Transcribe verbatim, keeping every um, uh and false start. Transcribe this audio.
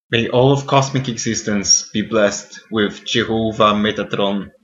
May all of cosmic existence be blessed with Jehovah Metatron.